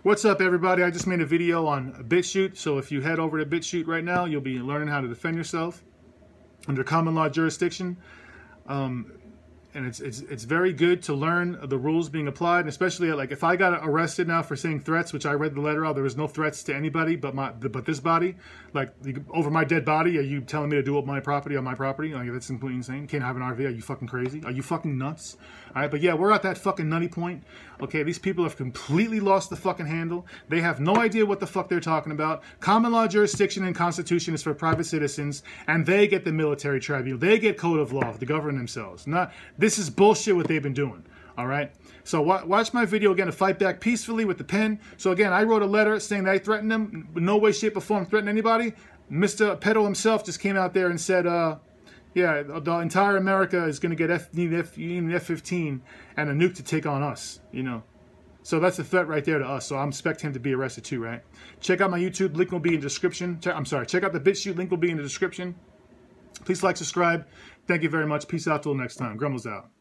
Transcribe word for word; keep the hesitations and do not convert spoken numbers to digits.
What's up, everybody? I just made a video on BitChute, so if you head over to BitChute right now, you'll be learning how to defend yourself under common law jurisdiction. Um, and it's, it's, it's very good to learn the rules being applied, especially like if I got arrested now for saying threats, which I read the letter out, there was no threats to anybody but my but this body, like over my dead body. Are you telling me to do up my property on my property? Like, that's completely insane. Can't have an R V. Are you fucking crazy? Are you fucking nuts? All right, but yeah, we're at that fucking nutty point. Okay, these people have completely lost the fucking handle. They have no idea what the fuck they're talking about. Common law jurisdiction and constitution is for private citizens, and they get the military tribunal. They get code of law to govern themselves. Not this is bullshit what they've been doing. All right, so wa watch my video again to fight back peacefully with the pen. So again, I wrote a letter saying that I threatened them. No way, shape, or form threaten anybody. Mister Pedo himself just came out there and said, uh, yeah, the entire America is going to get F fifteen and a nuke to take on us, you know. So that's a threat right there to us. So I'm expecting him to be arrested too, right? Check out my YouTube. Link will be in the description. Check, I'm sorry. Check out the BitChute. Link will be in the description. Please like, subscribe. Thank you very much. Peace out till next time. Grumbles out.